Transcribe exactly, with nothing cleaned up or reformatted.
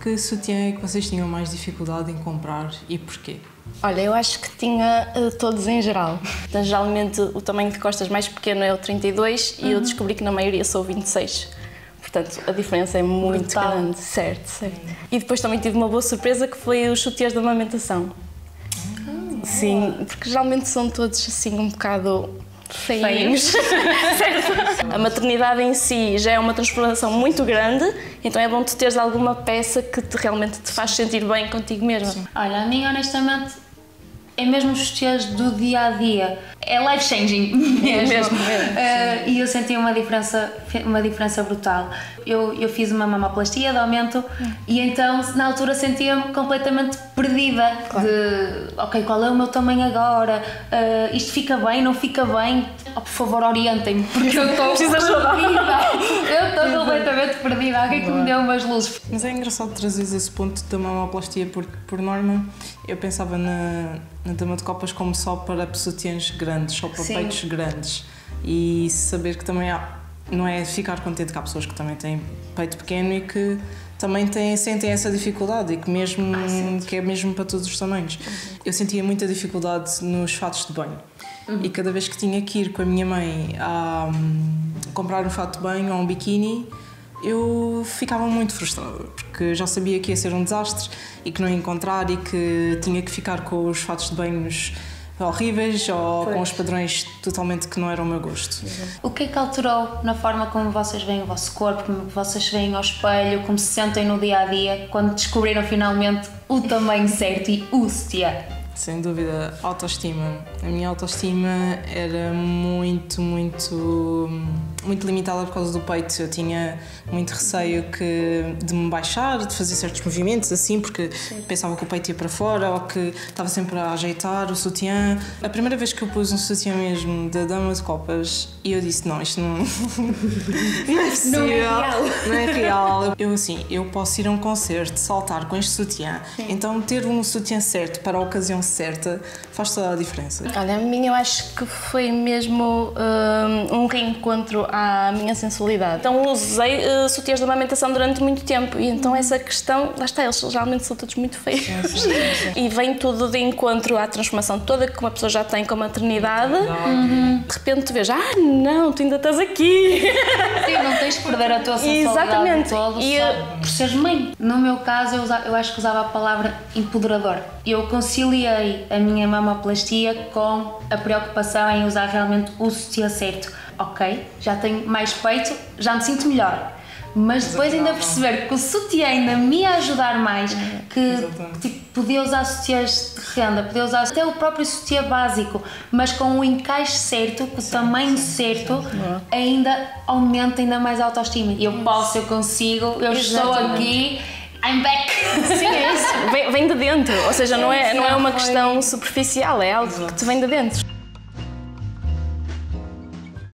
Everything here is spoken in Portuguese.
que sutiã é que vocês tinham mais dificuldade em comprar e porquê? Olha, eu acho que tinha uh, todos em geral. Então, geralmente o tamanho de costas mais pequeno é o trinta e dois uhum. e eu descobri que na maioria sou o vinte e seis. Portanto, a diferença é muito Brutal. grande. Certo, certo. Uhum. E depois também tive uma boa surpresa que foi os sutiãs da amamentação. Uhum. Sim, porque geralmente são todos assim um bocado feinhos. A maternidade em si já é uma transformação muito grande, então é bom tu teres alguma peça que te, realmente te faz sentir bem contigo mesma. Sim. Olha, a mim honestamente é mesmo os sutiãs do dia a dia, é life changing mesmo, é mesmo, mesmo uh, e eu senti uma diferença, uma diferença brutal. Eu, eu fiz uma mamoplastia de aumento hum. e então na altura sentia-me completamente perdida, claro. de ok, qual é o meu tamanho agora, uh, isto fica bem, não fica bem, oh, por favor orientem-me, porque eu estou perdida, eu estou completamente perdida, alguém que me dê umas luzes. Mas é engraçado trazer esse ponto da mamoplastia, porque por norma eu pensava na, na dama de copas como só para sutiãs grandes, só para Sim. peitos grandes, e saber que também há, não é ficar contente que há pessoas que também têm peito pequeno e que também têm, sentem essa dificuldade e que, mesmo, ah, que é mesmo para todos os tamanhos. Uhum. Eu sentia muita dificuldade nos fatos de banho uhum. e cada vez que tinha que ir com a minha mãe a um, comprar um fato de banho ou um biquíni, eu ficava muito frustrada, porque já sabia que ia ser um desastre e que não ia encontrar e que tinha que ficar com os fatos de banhos horríveis ou pois. com os padrões totalmente que não eram o meu gosto. O que é que alterou na forma como vocês veem o vosso corpo, como vocês se veem ao espelho, como se sentem no dia-a-dia, quando descobriram finalmente o tamanho certo e o sutiã? Sem dúvida, autoestima. A minha autoestima era muito, muito, muito limitada por causa do peito. Eu tinha muito receio que, de me baixar, de fazer certos movimentos assim, porque Sim. pensava que o peito ia para fora ou que estava sempre a ajeitar o sutiã. A primeira vez que eu pus um sutiã mesmo da dama de copas, e eu disse, não, isto não, não é possível, não é real. Não é real. Eu assim, eu posso ir a um concerto, saltar com este sutiã, Sim. então ter um sutiã certo para a ocasião certa faz toda a diferença. Olha, a mim eu acho que foi mesmo um, um reencontro à minha sensualidade. Então usei uh, sutiãs de amamentação durante muito tempo e então essa questão, lá está, eles geralmente são todos muito feios. Sim, sim, sim. E vem tudo de encontro à transformação toda que uma pessoa já tem com a maternidade. Uhum. De repente tu vês, ah não, tu ainda estás aqui. Sim, não tens de perder a tua sensualidade Exatamente. todo e, só por seres mãe. No meu caso eu, usava, eu acho que usava a palavra empoderador. Eu conciliei a minha mamoplastia com a preocupação em usar realmente o sutiã certo. Ok, já tenho mais peito, já me sinto melhor. Mas depois ainda perceber que o sutiã ainda me ia ajudar mais, que tipo, podia usar sutiãs de renda, podia usar até o próprio sutiã básico, mas com o encaixe certo, com o tamanho certo, ainda aumenta ainda mais a autoestima. Eu posso, eu consigo, eu estou aqui. I'm back! Sim, é isso. Vem, vem de dentro, ou seja, não é, não é uma questão superficial, é algo que te vem de dentro.